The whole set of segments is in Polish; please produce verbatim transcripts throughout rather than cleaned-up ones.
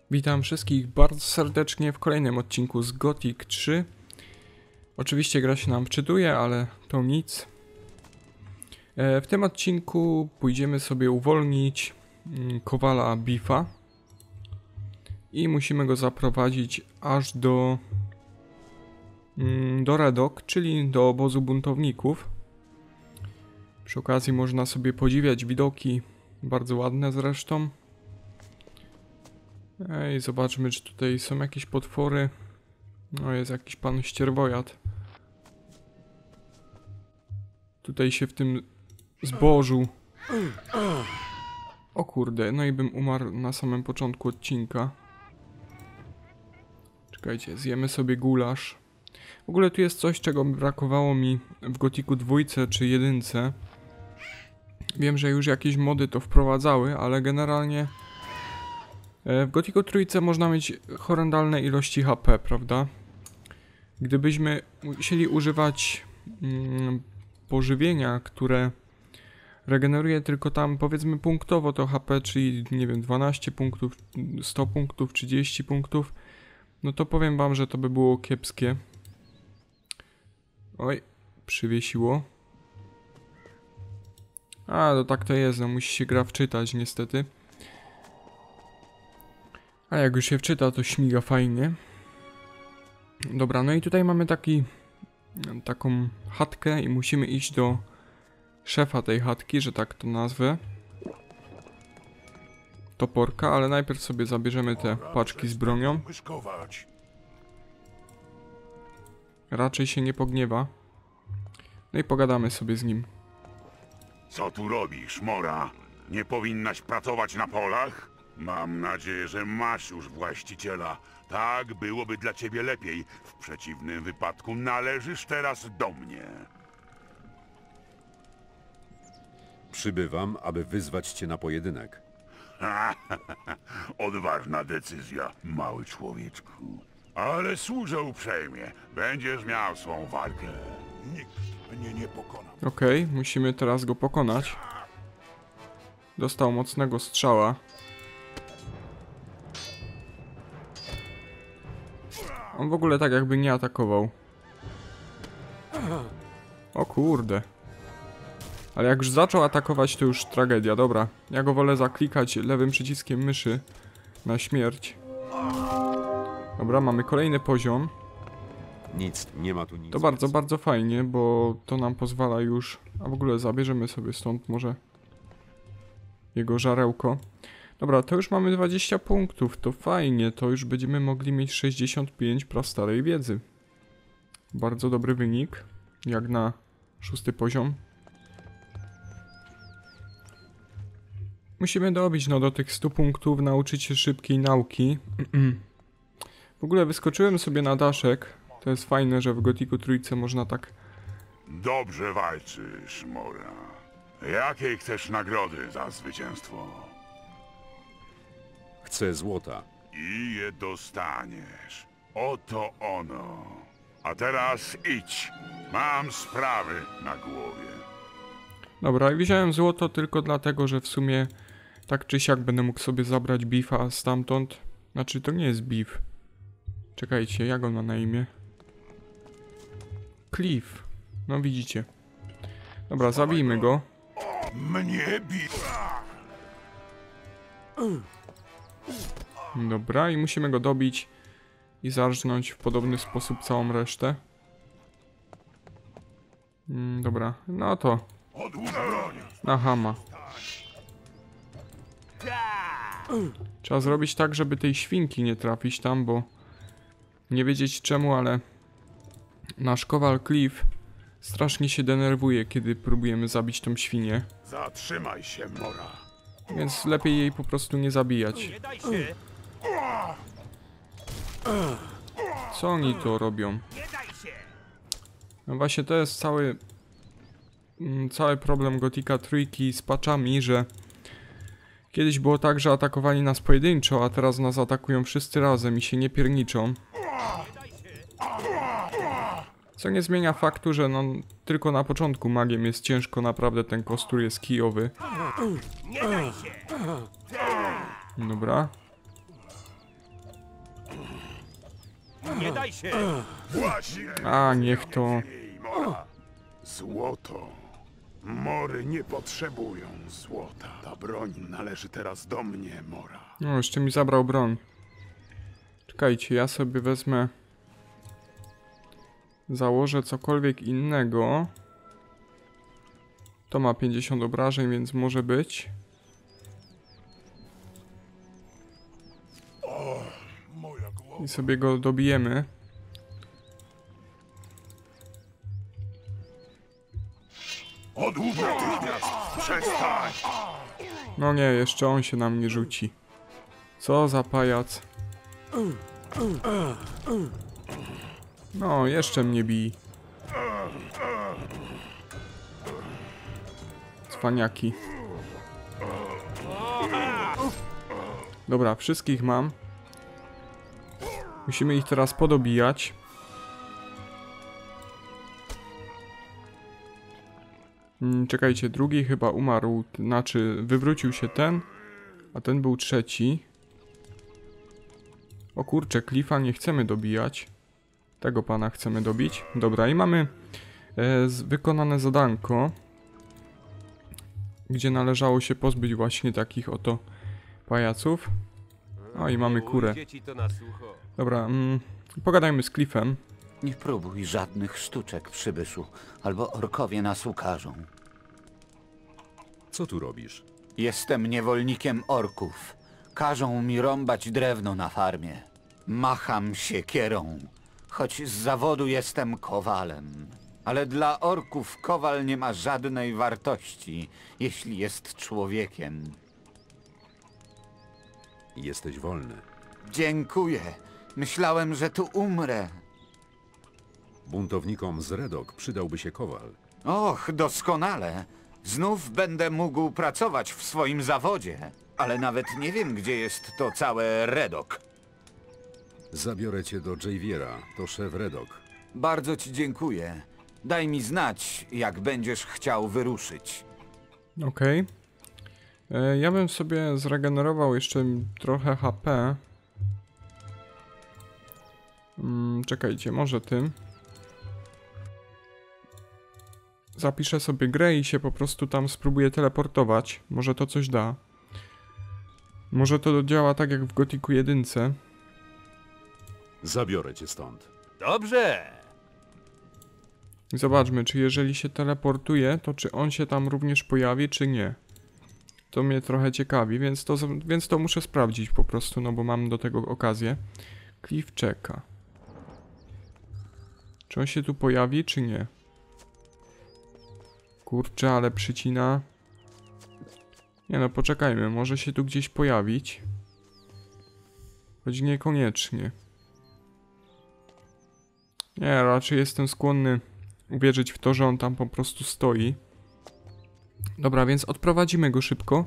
Witam wszystkich bardzo serdecznie w kolejnym odcinku z Gothic trzy. Oczywiście gra się nam wczytuje, ale to nic. W tym odcinku pójdziemy sobie uwolnić Kowala Beefa i musimy go zaprowadzić aż do do Red Oak, czyli do obozu buntowników. Przy okazji można sobie podziwiać widoki, bardzo ładne zresztą. Ej, zobaczmy, czy tutaj są jakieś potwory. No, jest jakiś pan ścierwojad. Tutaj się w tym zbożu. O kurde, no i bym umarł na samym początku odcinka. Czekajcie, zjemy sobie gulasz. W ogóle tu jest coś, czego brakowało mi w Gothicu dwójce czy jedynce. Wiem, że już jakieś mody to wprowadzały, ale generalnie w Gothicu trójce można mieć horrendalne ilości H P, prawda? Gdybyśmy musieli używać mm, pożywienia, które regeneruje tylko tam, powiedzmy punktowo to H P, czyli nie wiem, dwanaście punktów, sto punktów, trzydzieści punktów, no to powiem wam, że to by było kiepskie. Oj, przywiesiło. A, to tak to jest, no musi się gra wczytać niestety. A jak już się wczyta, to śmiga fajnie. Dobra, no i tutaj mamy taki, taką chatkę i musimy iść do szefa tej chatki, że tak to nazwę. Toporka, ale najpierw sobie zabierzemy te paczki z bronią. Raczej się nie pogniewa. No i pogadamy sobie z nim. Co tu robisz, Mora? Nie powinnaś pracować na polach? Mam nadzieję, że masz już właściciela. Tak byłoby dla ciebie lepiej. W przeciwnym wypadku należysz teraz do mnie. Przybywam, aby wyzwać cię na pojedynek. Odważna decyzja, mały człowieczku. Ale służę uprzejmie. Będziesz miał swą walkę. Nikt mnie nie pokona. Okej, okay, musimy teraz go pokonać. Dostał mocnego strzała. On w ogóle tak jakby nie atakował. O kurde. Ale jak już zaczął atakować, to już tragedia. Dobra, ja go wolę zaklikać lewym przyciskiem myszy na śmierć. Dobra, mamy kolejny poziom. Nic, nie ma tu nic. To bardzo, bardzo fajnie, bo to nam pozwala już... A w ogóle zabierzemy sobie stąd może jego żarełko. Dobra, to już mamy dwadzieścia punktów, to fajnie, to już będziemy mogli mieć sześćdziesiąt pięć prastarej wiedzy. Bardzo dobry wynik, jak na szósty poziom. Musimy dobić no do tych stu punktów, nauczyć się szybkiej nauki. W ogóle wyskoczyłem sobie na daszek, to jest fajne, że w Gothicu trójce można tak... Dobrze walczysz, Mora. Jakiej chcesz nagrody za zwycięstwo? Chcę złota. I je dostaniesz. Oto ono. A teraz idź. Mam sprawy na głowie. Dobra, wziąłem złoto tylko dlatego, że w sumie tak czy siak będę mógł sobie zabrać Beefa stamtąd. Znaczy, to nie jest Beef. Czekajcie, jak on ma na imię? Cliff. No widzicie. Dobra, zabijmy go. Mnie bi... Dobra, i musimy go dobić i zarżnąć w podobny sposób całą resztę. Mm, dobra, no to na hama. Trzeba zrobić tak, żeby tej świnki nie trafić tam, bo nie wiedzieć czemu, ale nasz kowal Cliff strasznie się denerwuje, kiedy próbujemy zabić tą świnię. Zatrzymaj się, Mora. Więc lepiej jej po prostu nie zabijać. Co oni to robią? No właśnie to jest cały cały problem Gothica trójki z patchami, że kiedyś było tak, że atakowali nas pojedynczo, a teraz nas atakują wszyscy razem i się nie pierniczą. Co nie zmienia faktu, że no tylko na początku magiem jest ciężko, naprawdę ten kostur jest kijowy. Dobra. Nie daj się! Właśnie! A, niech to. Ej, Mora. Złoto. Mory nie potrzebują złota. Ta broń należy teraz do mnie, Mora. No, jeszcze mi zabrał broń. Czekajcie, ja sobie wezmę... Założę cokolwiek innego. To ma pięćdziesiąt obrażeń, więc może być. Moja głowa. I sobie go dobijemy. Odłóż natychmiast! Przestań! No nie, jeszcze on się na mnie rzuci. Co za pajac. No, jeszcze mnie bij. Cwaniaki. Dobra, wszystkich mam. Musimy ich teraz podobijać. Hmm, czekajcie, drugi chyba umarł, znaczy wywrócił się ten, a ten był trzeci. O kurczę, Cliffa nie chcemy dobijać. Tego pana chcemy dobić. Dobra, i mamy e, z, wykonane zadanko, gdzie należało się pozbyć właśnie takich oto pajaców. O, i mamy kurę. Dzieci to na sucho. Dobra, mm, pogadajmy z Cliffem. Nie próbuj żadnych sztuczek, przybyszu, albo orkowie nas ukażą. Co tu robisz? Jestem niewolnikiem orków. Każą mi rąbać drewno na farmie. Macham siekierą, choć z zawodu jestem kowalem. Ale dla orków kowal nie ma żadnej wartości, jeśli jest człowiekiem. Jesteś wolny. Dziękuję. Myślałem, że tu umrę. Buntownikom z Redok przydałby się kowal. Och, doskonale. Znów będę mógł pracować w swoim zawodzie. Ale nawet nie wiem, gdzie jest to całe Redok. Zabiorę cię do Javiera, to szef Redok. Bardzo ci dziękuję. Daj mi znać, jak będziesz chciał wyruszyć. Okej. E, Ja bym sobie zregenerował jeszcze trochę H P. Mm, czekajcie, może tym. Zapiszę sobie grę i się po prostu tam spróbuję teleportować. Może to coś da. Może to działa tak jak w Gothicu jeden. Zabiorę cię stąd. Dobrze! I zobaczmy, czy jeżeli się teleportuje, to czy on się tam również pojawi, czy nie. To mnie trochę ciekawi, więc to, więc to muszę sprawdzić po prostu, no bo mam do tego okazję. Cliff czeka. Czy on się tu pojawi, czy nie? Kurczę, ale przycina. Nie no, poczekajmy, może się tu gdzieś pojawić. Choć niekoniecznie. Nie, raczej jestem skłonny uwierzyć w to, że on tam po prostu stoi. Dobra, więc odprowadzimy go szybko.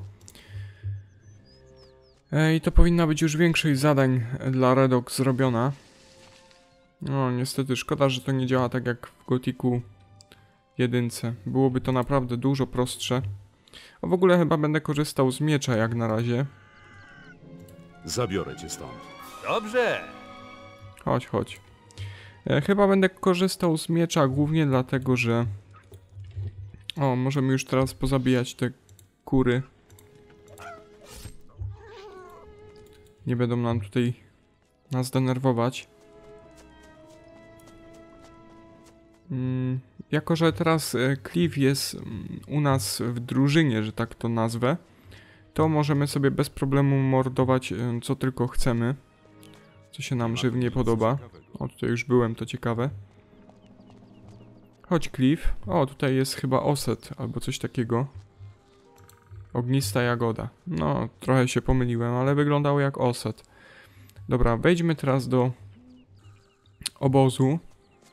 I to powinna być już większość zadań dla Redok zrobiona. No, niestety szkoda, że to nie działa tak jak w Gothicu jeden. Byłoby to naprawdę dużo prostsze. A w ogóle chyba będę korzystał z miecza jak na razie. Zabiorę cię stąd. Dobrze! Chodź, chodź. E, chyba będę korzystał z miecza głównie dlatego, że... O, możemy już teraz pozabijać te kury. Nie będą nam tutaj nas denerwować. Mm, jako, że teraz e, Cliff jest mm, u nas w drużynie, że tak to nazwę, to możemy sobie bez problemu mordować e, co tylko chcemy. Co się nam żywnie podoba. O, tutaj już byłem, to ciekawe. Chodź, Cliff. O, tutaj jest chyba oset, albo coś takiego. Ognista jagoda. No, trochę się pomyliłem, ale wyglądało jak oset. Dobra, wejdźmy teraz do obozu.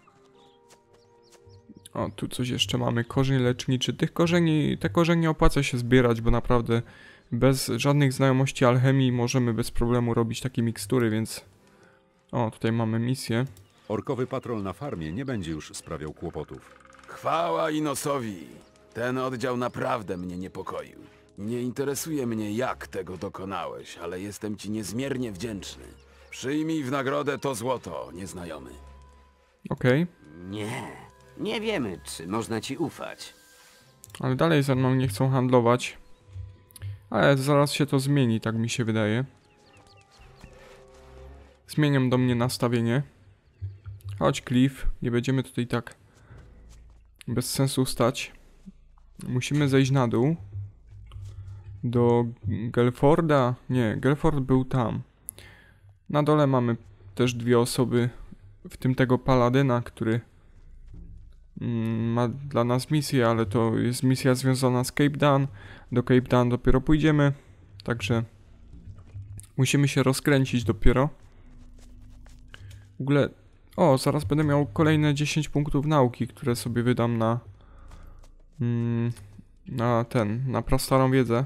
O, tu coś jeszcze mamy. Korzeń leczniczy. Tych korzeni, te korzenie opłaca się zbierać, bo naprawdę bez żadnych znajomości alchemii możemy bez problemu robić takie mikstury, więc... O, tutaj mamy misję. Orkowy patrol na farmie nie będzie już sprawiał kłopotów. Chwała Inosowi. Ten oddział naprawdę mnie niepokoił. Nie interesuje mnie, jak tego dokonałeś, ale jestem ci niezmiernie wdzięczny. Przyjmij w nagrodę to złoto, nieznajomy. Okej, Nie, nie wiemy, czy można ci ufać. ale dalej ze mną nie chcą handlować. Ale zaraz się to zmieni, tak mi się wydaje. Zmieniam do mnie nastawienie. Chodź, Cliff, nie będziemy tutaj tak bez sensu stać. Musimy zejść na dół. Do Gelforda? Nie, Gelford był tam. Na dole mamy też dwie osoby, w tym tego paladyna, który mm, ma dla nas misję, ale to jest misja związana z Cape Dan. Do Cape Dan dopiero pójdziemy, także musimy się rozkręcić dopiero. W ogóle, o, zaraz będę miał kolejne dziesięć punktów nauki, które sobie wydam na mm, na ten, na prastarą wiedzę.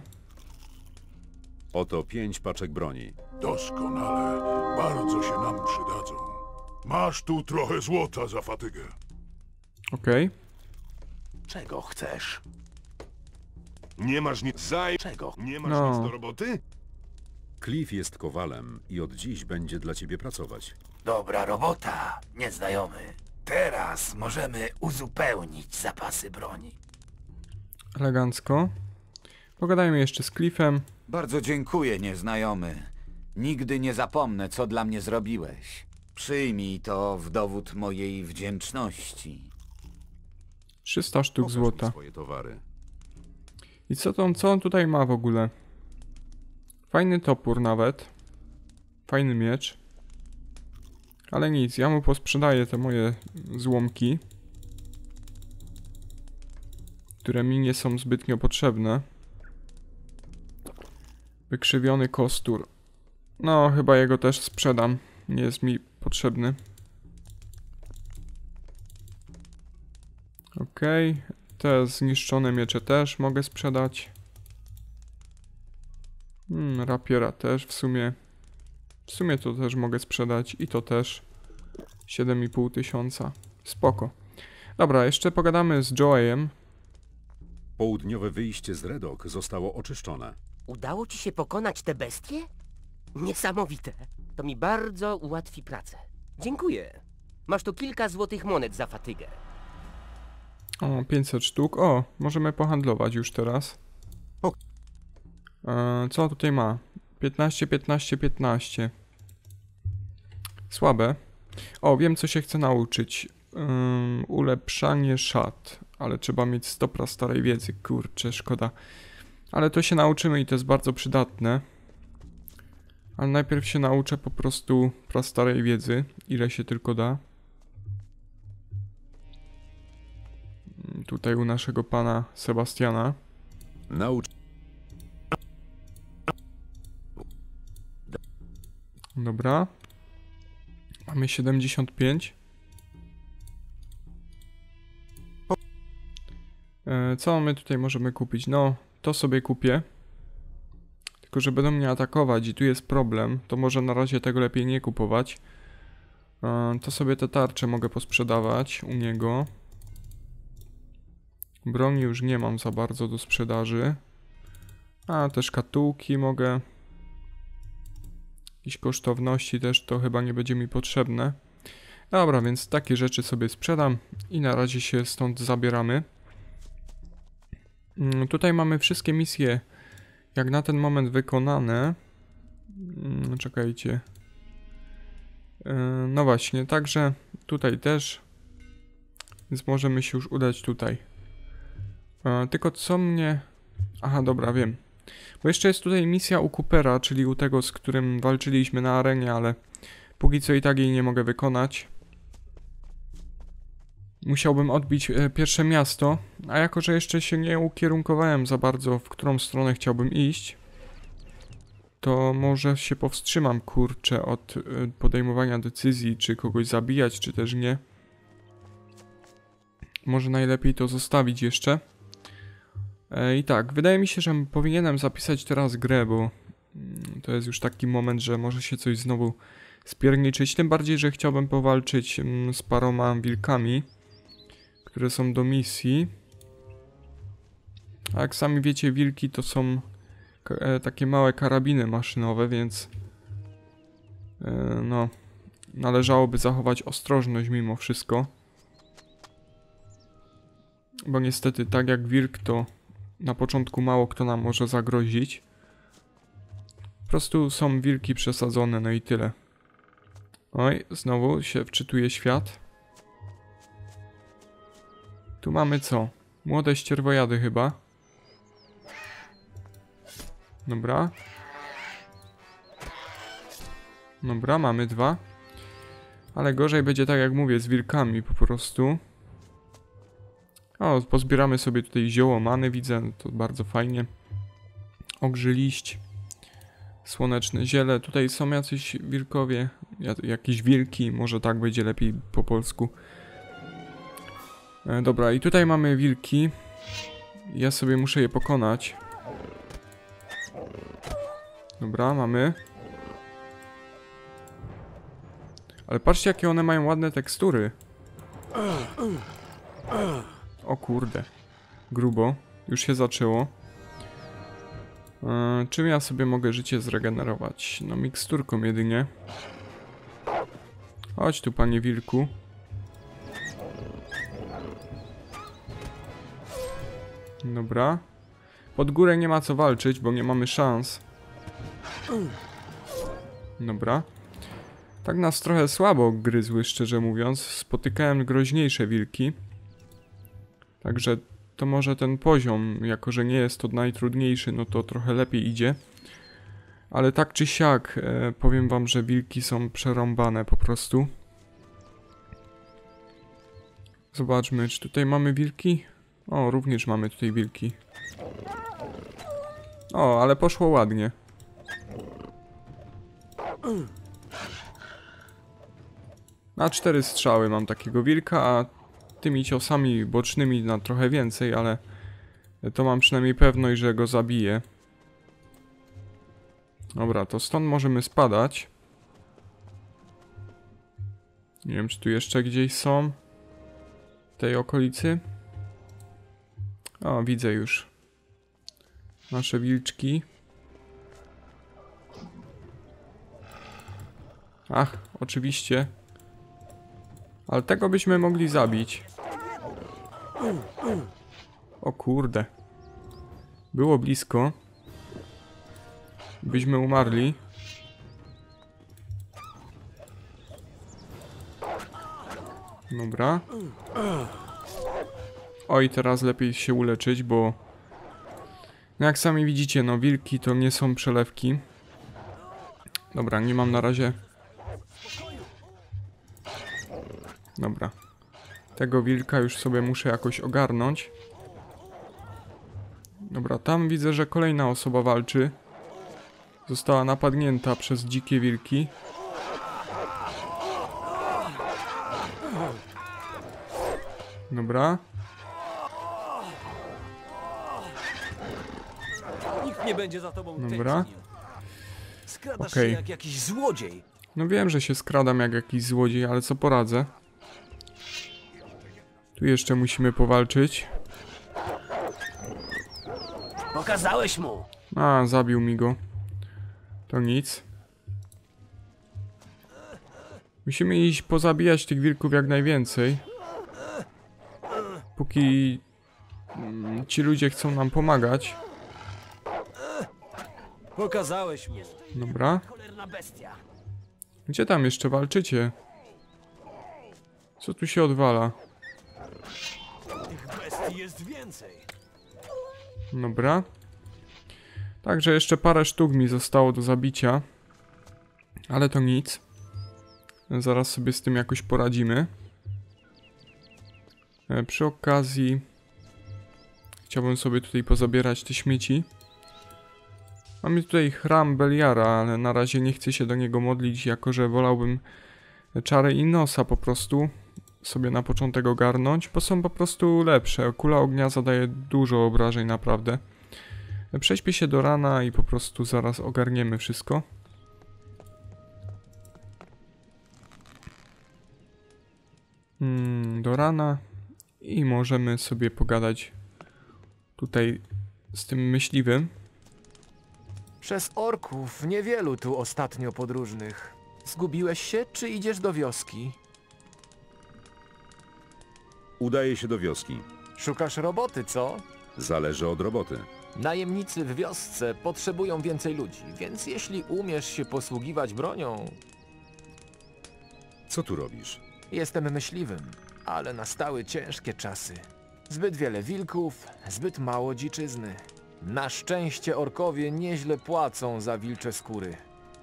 Oto pięć paczek broni. Doskonale. Bardzo się nam przydadzą. Masz tu trochę złota za fatygę. Okej. Czego chcesz? Nie masz nic. Zaj. Czego? Nie masz No. nic do roboty? Cliff jest kowalem i od dziś będzie dla ciebie pracować. Dobra robota, nieznajomy. Teraz możemy uzupełnić zapasy broni. Elegancko. Pogadajmy jeszcze z Cliffem. Bardzo dziękuję, nieznajomy. Nigdy nie zapomnę, co dla mnie zrobiłeś. Przyjmij to w dowód mojej wdzięczności. trzysta sztuk Pokaż mi złota. swoje towary. I co, to, co on tutaj ma w ogóle? Fajny topór nawet. Fajny miecz. Ale nic, ja mu posprzedaję te moje złomki, które mi nie są zbytnio potrzebne. Wykrzywiony kostur. No, chyba jego też sprzedam. Nie jest mi potrzebny. Okej. Te zniszczone miecze też mogę sprzedać. Hmm, rapiera też w sumie. W sumie to też mogę sprzedać i to też. siedem i pół tysiąca. Spoko. Dobra, jeszcze pogadamy z Joeyem. Południowe wyjście z Redok zostało oczyszczone. Udało ci się pokonać te bestie? Niesamowite. To mi bardzo ułatwi pracę. Dziękuję. Masz tu kilka złotych monet za fatygę. O, pięćset sztuk. O, możemy pohandlować już teraz. E, co on tutaj ma? piętnaście, piętnaście, piętnaście. Słabe. O, wiem co się chcę nauczyć. Ym, ulepszanie szat. Ale trzeba mieć sto prastarej wiedzy. Kurczę, szkoda. Ale to się nauczymy i to jest bardzo przydatne. Ale najpierw się nauczę po prostu prastarej wiedzy. Ile się tylko da. Tutaj u naszego pana Sebastiana. Naucz... Dobra. Mamy siedemdziesiąt pięć. E, co my tutaj możemy kupić? No, to sobie kupię. Tylko, że będą mnie atakować i tu jest problem. To może na razie tego lepiej nie kupować. E, to sobie te tarcze mogę posprzedawać u niego. Broni już nie mam za bardzo do sprzedaży. A, te szkatułki mogę. Jakieś kosztowności też to chyba nie będzie mi potrzebne. Dobra, więc takie rzeczy sobie sprzedam i na razie się stąd zabieramy. Mm, tutaj mamy wszystkie misje jak na ten moment wykonane. Mm, czekajcie. Yy, no właśnie, także tutaj też. Więc możemy się już udać tutaj. Yy, tylko co mnie... Aha, dobra, wiem. Bo jeszcze jest tutaj misja u Coopera, czyli u tego, z którym walczyliśmy na arenie, ale póki co i tak jej nie mogę wykonać. Musiałbym odbić e, pierwsze miasto, a jako, że jeszcze się nie ukierunkowałem za bardzo, w którą stronę chciałbym iść, to może się powstrzymam, kurczę, od e, podejmowania decyzji, czy kogoś zabijać, czy też nie. Może najlepiej to zostawić jeszcze. I tak, wydaje mi się, że powinienem zapisać teraz grę, bo to jest już taki moment, że może się coś znowu spierniczyć. Tym bardziej, że chciałbym powalczyć z paroma wilkami, które są do misji. A jak sami wiecie, wilki to są takie małe karabiny maszynowe, więc no, należałoby zachować ostrożność mimo wszystko. Bo niestety, tak jak wilk, to na początku mało kto nam może zagrozić. Po prostu są wilki przesadzone, no i tyle. Oj, znowu się wczytuje świat. Tu mamy co? Młode ścierwojady chyba. Dobra. Dobra, mamy dwa. Ale gorzej będzie, tak jak mówię, z wilkami po prostu. O, pozbieramy sobie tutaj zioło many, widzę, to bardzo fajnie. Ogrzy liść. Słoneczne ziele. Tutaj są jacyś wilkowie, jakieś wilki, może tak będzie lepiej po polsku. E, dobra, i tutaj mamy wilki. Ja sobie muszę je pokonać. Dobra, mamy. Ale patrzcie, jakie one mają ładne tekstury. O kurde. Grubo. Już się zaczęło. Eee, czym ja sobie mogę życie zregenerować? No miksturką jedynie. Chodź tu, panie wilku. Dobra. Pod górę nie ma co walczyć, bo nie mamy szans. Dobra. Tak nas trochę słabo gryzły, szczerze mówiąc. Spotykałem groźniejsze wilki. Także to może ten poziom, jako że nie jest to najtrudniejszy, no to trochę lepiej idzie. Ale tak czy siak, e, powiem wam, że wilki są przerąbane po prostu. Zobaczmy, czy tutaj mamy wilki? O, również mamy tutaj wilki. O, ale poszło ładnie. Na cztery strzały mam takiego wilka, a tymi ciosami bocznymi na trochę więcej, ale to mam przynajmniej pewność, że go zabiję. Dobra, to stąd możemy spadać. Nie wiem, czy tu jeszcze gdzieś są w tej okolicy. O, widzę już nasze wilczki. Ach, oczywiście. Ale tego byśmy mogli zabić. O kurde. Było blisko. Byśmy umarli. Dobra. Oj, teraz lepiej się uleczyć, bo... No jak sami widzicie, no wilki to nie są przelewki. Dobra, nie mam na razie... Dobra. Tego wilka już sobie muszę jakoś ogarnąć. Dobra, tam widzę, że kolejna osoba walczy. Została napadnięta przez dzikie wilki. Dobra. Nikt nie będzie za tobą Dobra. tęsknił. Skradasz Okej. się jak jakiś złodziej. No wiem, że się skradam jak jakiś złodziej, ale co poradzę? Tu jeszcze musimy powalczyć. Pokazałeś mu. A, zabił mi go. To nic. Musimy iść pozabijać tych wilków jak najwięcej. Póki mm, ci ludzie chcą nam pomagać. Pokazałeś mu. Dobra. Cholerna bestia. Gdzie tam jeszcze walczycie? Co tu się odwala? Tych bestii jest więcej. Dobra. Także jeszcze parę sztuk mi zostało do zabicia. Ale to nic. Zaraz sobie z tym jakoś poradzimy. E, przy okazji chciałbym sobie tutaj pozabierać te śmieci. Mamy tutaj chram Beliara, ale na razie nie chcę się do niego modlić, jako że wolałbym czary Inosa po prostu sobie na początek ogarnąć, bo są po prostu lepsze. Kula ognia zadaje dużo obrażeń naprawdę. Prześpię się do rana i po prostu zaraz ogarniemy wszystko. Hmm, do rana i możemy sobie pogadać tutaj z tym myśliwym. Przez orków niewielu tu ostatnio podróżnych. Zgubiłeś się, czy idziesz do wioski? Udaję się do wioski. Szukasz roboty, co? Zależy od roboty. Najemnicy w wiosce potrzebują więcej ludzi, więc jeśli umiesz się posługiwać bronią... Co tu robisz? Jestem myśliwym, ale nastały ciężkie czasy. Zbyt wiele wilków, zbyt mało dziczyzny. Na szczęście orkowie nieźle płacą za wilcze skóry.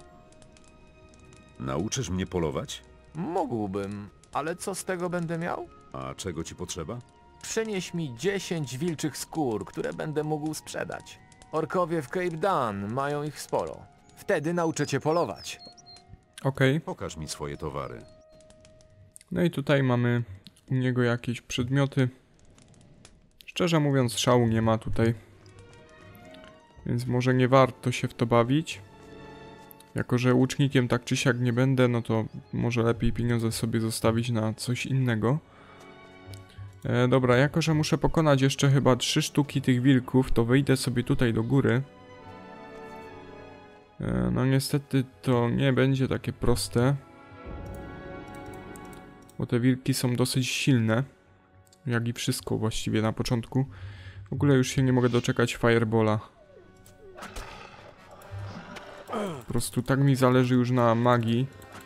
Nauczysz mnie polować? Mógłbym, ale co z tego będę miał? A czego ci potrzeba? Przynieś mi dziesięć wilczych skór, które będę mógł sprzedać. Orkowie w Cape Dan mają ich sporo. Wtedy nauczę cię polować. Okej. Pokaż mi swoje towary. No i tutaj mamy u niego jakieś przedmioty. Szczerze mówiąc, szału nie ma tutaj. Więc może nie warto się w to bawić. Jako że łucznikiem tak czy siak nie będę, no to może lepiej pieniądze sobie zostawić na coś innego. E, dobra, jako że muszę pokonać jeszcze chyba trzy sztuki tych wilków, to wyjdę sobie tutaj do góry. E, no niestety to nie będzie takie proste. Bo te wilki są dosyć silne. Jak i wszystko właściwie na początku. W ogóle już się nie mogę doczekać Firebola. Po prostu tak mi zależy już na magii.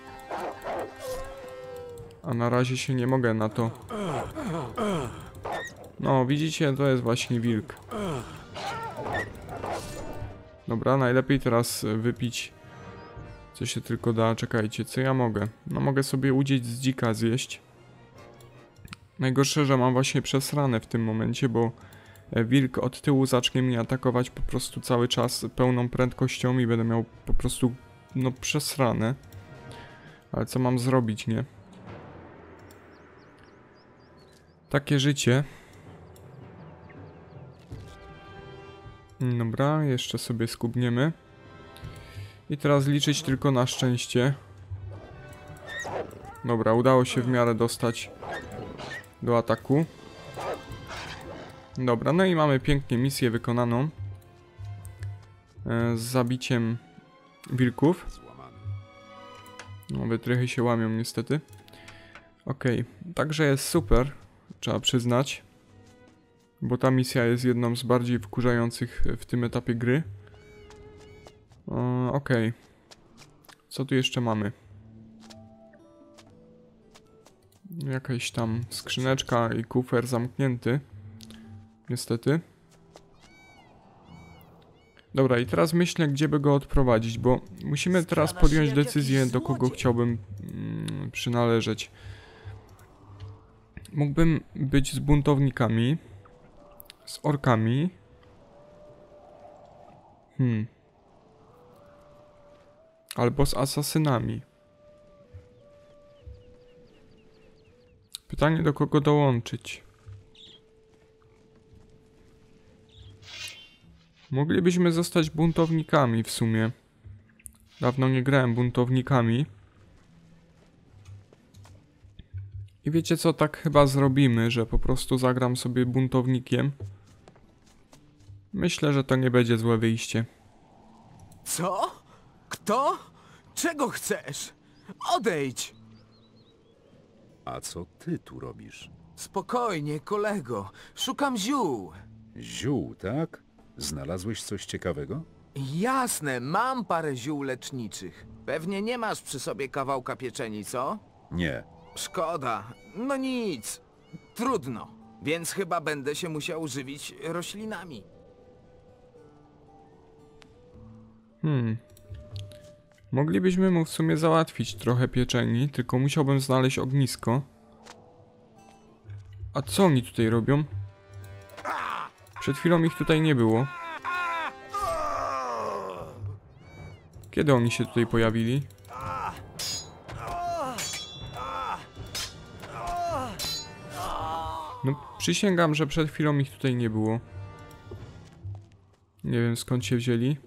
A na razie się nie mogę na to. No, widzicie, to jest właśnie wilk. Dobra, najlepiej teraz wypić co się tylko da. Czekajcie, co ja mogę? No mogę sobie udzieć z dzika zjeść. Najgorsze, że mam właśnie przesrane w tym momencie, bo wilk od tyłu zacznie mnie atakować po prostu cały czas pełną prędkością i będę miał po prostu, no, przesrane. Ale co mam zrobić, nie? Takie życie. Dobra, jeszcze sobie skubniemy. I teraz liczyć tylko na szczęście. Dobra, udało się w miarę dostać do ataku. Dobra, no i mamy pięknie misję wykonaną. E, z zabiciem wilków. No, wytrychy się łamią niestety. Okej, okay. Także jest super, trzeba przyznać. Bo ta misja jest jedną z bardziej wkurzających w tym etapie gry. E, Okej. Okay. Co tu jeszcze mamy? Jakaś tam skrzyneczka i kufer zamknięty. Niestety. Dobra, i teraz myślę, gdzie by go odprowadzić, bo musimy teraz podjąć decyzję, do kogo chciałbym mm, przynależeć. Mógłbym być z buntownikami, z orkami. Hmm. Albo z asasynami. Pytanie, do kogo dołączyć. Moglibyśmy zostać buntownikami w sumie. Dawno nie grałem buntownikami. I wiecie co, tak chyba zrobimy, że po prostu zagram sobie buntownikiem. Myślę, że to nie będzie złe wyjście. Co? Kto? Czego chcesz? Odejdź! A co ty tu robisz? Spokojnie, kolego. Szukam ziół. Ziół, tak? Znalazłeś coś ciekawego? Jasne, mam parę ziół leczniczych. Pewnie nie masz przy sobie kawałka pieczeni, co? Nie. Szkoda. No nic. Trudno. Więc chyba będę się musiał żywić roślinami. Hmm. Moglibyśmy mu w sumie załatwić trochę pieczeni, tylko musiałbym znaleźć ognisko. A co oni tutaj robią? Przed chwilą ich tutaj nie było. Kiedy oni się tutaj pojawili? No, przysięgam, że przed chwilą ich tutaj nie było. Nie wiem, skąd się wzięli.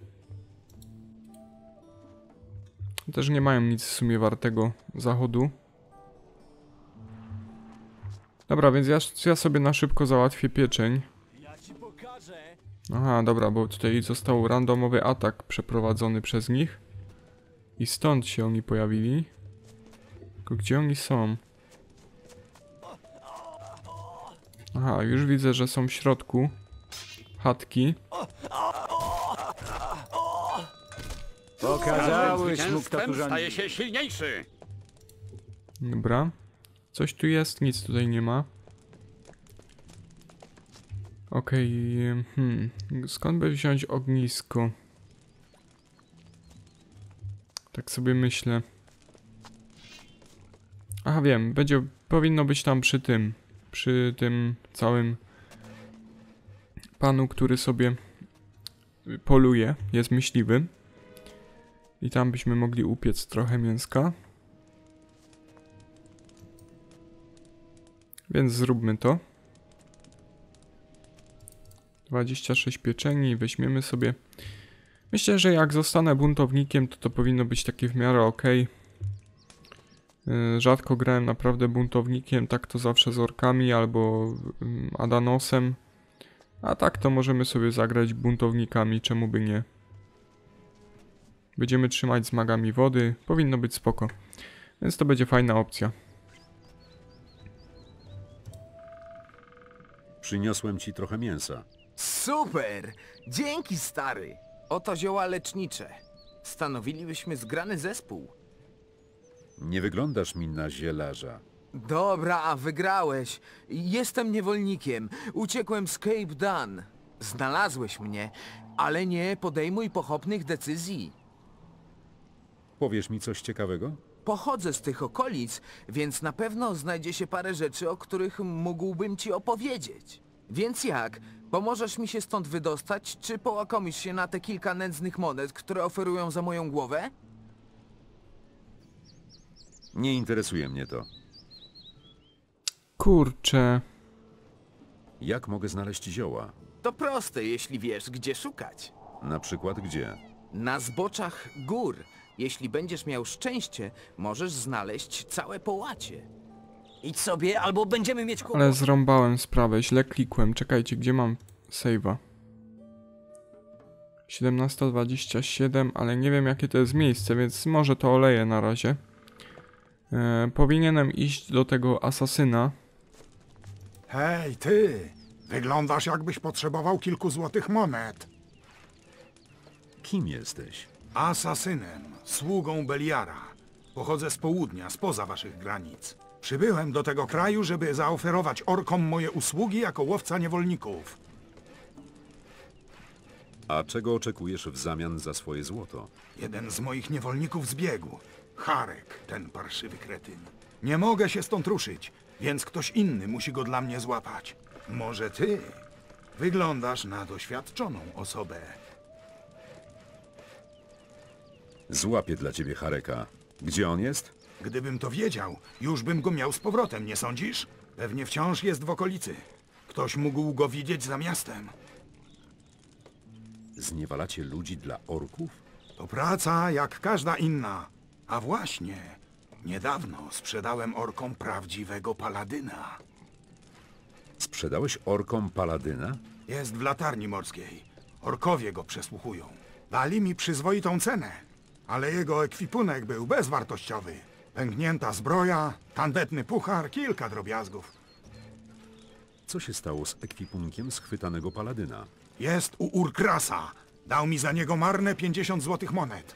Też nie mają nic w sumie wartego zachodu. Dobra, więc ja, ja sobie na szybko załatwię pieczeń. Aha, dobra, bo tutaj został randomowy atak przeprowadzony przez nich. I stąd się oni pojawili. Tylko gdzie oni są? Aha, już widzę, że są w środku chatki. Pokazałeś mu, kto tu rządzi. Staje się silniejszy. Dobra. Coś tu jest, nic tutaj nie ma. Okej, okay, hmm. Skąd by wziąć ognisko? Tak sobie myślę. Aha, wiem, będzie, powinno być tam przy tym. Przy tym całym panu, który sobie poluje, jest myśliwy. I tam byśmy mogli upiec trochę mięska. Więc zróbmy to. dwadzieścia sześć pieczeni, weźmiemy sobie. Myślę, że jak zostanę buntownikiem, to to powinno być takie w miarę ok. Rzadko grałem naprawdę buntownikiem, tak to zawsze z orkami albo Adanosem. A tak to możemy sobie zagrać buntownikami, czemu by nie. Będziemy trzymać z magami wody, powinno być spoko. Więc to będzie fajna opcja. Przyniosłem ci trochę mięsa. Super! Dzięki, stary! Oto zioła lecznicze. Stanowilibyśmy zgrany zespół. Nie wyglądasz mi na zielarza. Dobra, wygrałeś. Jestem niewolnikiem. Uciekłem z Cape Dan. Znalazłeś mnie, ale nie podejmuj pochopnych decyzji. Powiesz mi coś ciekawego? Pochodzę z tych okolic, więc na pewno znajdzie się parę rzeczy, o których mógłbym ci opowiedzieć. Więc jak? Pomożesz mi się stąd wydostać, czy połakomisz się na te kilka nędznych monet, które oferują za moją głowę? Nie interesuje mnie to. Kurczę. Jak mogę znaleźć zioła? To proste, jeśli wiesz, gdzie szukać. Na przykład gdzie? Na zboczach gór. Jeśli będziesz miał szczęście, możesz znaleźć całe połacie. Idź sobie, albo będziemy mieć kłopot. Ale zrąbałem sprawę, źle klikłem. Czekajcie, gdzie mam save'a? siedemnaście dwadzieścia siedem, ale nie wiem jakie to jest miejsce, więc może to oleję na razie. E, powinienem iść do tego asasyna. Hej, ty! Wyglądasz jakbyś potrzebował kilku złotych monet. Kim jesteś? Asasynem, sługą Beliara. Pochodzę z południa, spoza waszych granic. Przybyłem do tego kraju, żeby zaoferować orkom moje usługi jako łowca niewolników. A czego oczekujesz w zamian za swoje złoto? Jeden z moich niewolników zbiegł. Harek, ten parszywy kretyn. Nie mogę się stąd ruszyć, więc ktoś inny musi go dla mnie złapać. Może ty? Wyglądasz na doświadczoną osobę. Złapię dla ciebie Hareka. Gdzie on jest? Gdybym to wiedział, już bym go miał z powrotem, nie sądzisz? Pewnie wciąż jest w okolicy. Ktoś mógł go widzieć za miastem. Zniewalacie ludzi dla orków? To praca jak każda inna. A właśnie, niedawno sprzedałem orkom prawdziwego paladyna. Sprzedałeś orkom paladyna? Jest w latarni morskiej. Orkowie go przesłuchują. Dali mi przyzwoitą cenę, ale jego ekwipunek był bezwartościowy. Pęknięta zbroja, tandetny puchar, kilka drobiazgów. Co się stało z ekwipunkiem schwytanego paladyna? Jest u Urkrasa. Dał mi za niego marne pięćdziesiąt złotych monet.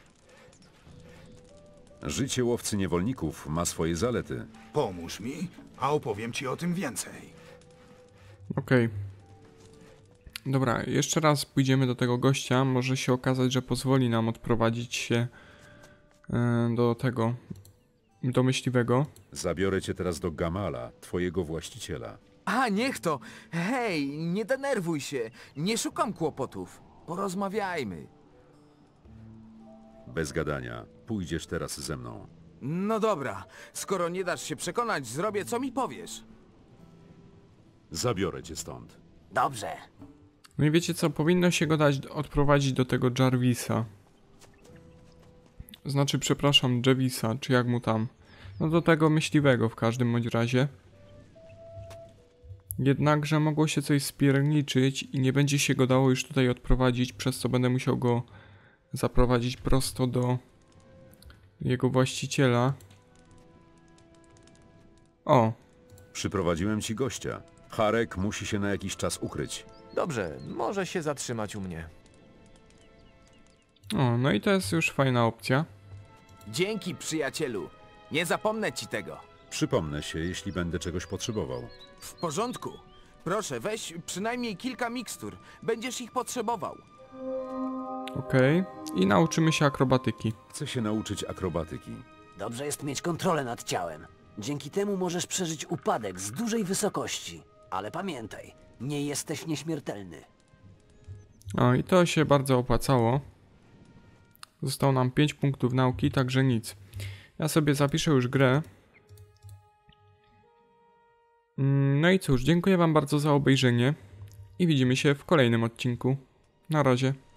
Życie łowcy niewolników ma swoje zalety. Pomóż mi, a opowiem ci o tym więcej. Okej. Okay. Dobra, jeszcze raz pójdziemy do tego gościa. Może się okazać, że pozwoli nam odprowadzić się yy, do tego, do myśliwego. Zabiorę cię teraz do Gamala, twojego właściciela. A, niech to! Hej, nie denerwuj się. Nie szukam kłopotów. Porozmawiajmy. Bez gadania. Pójdziesz teraz ze mną. No dobra. Skoro nie dasz się przekonać, zrobię co mi powiesz. Zabiorę cię stąd. Dobrze. No i wiecie co, powinno się go dać odprowadzić do tego Jarvisa. Znaczy, przepraszam, Javisa, czy jak mu tam. No do tego myśliwego w każdym bądź razie. Jednakże mogło się coś spierniczyć i nie będzie się go dało już tutaj odprowadzić, przez co będę musiał go zaprowadzić prosto do jego właściciela. O, Przyprowadziłem ci gościa. Harek musi się na jakiś czas ukryć. Dobrze, może się zatrzymać u mnie. o, no i to jest już fajna opcja. Dzięki, przyjacielu. Nie zapomnę ci tego. Przypomnę się, jeśli będę czegoś potrzebował. W porządku. Proszę, weź przynajmniej kilka mikstur. Będziesz ich potrzebował. Okej. I nauczymy się akrobatyki. Chcę się nauczyć akrobatyki. Dobrze jest mieć kontrolę nad ciałem. Dzięki temu możesz przeżyć upadek z dużej wysokości. Ale pamiętaj, nie jesteś nieśmiertelny. O, i to się bardzo opłacało. Zostało nam pięć punktów nauki, także nic. Ja sobie zapiszę już grę. No i cóż, dziękuję wam bardzo za obejrzenie i widzimy się w kolejnym odcinku. Na razie.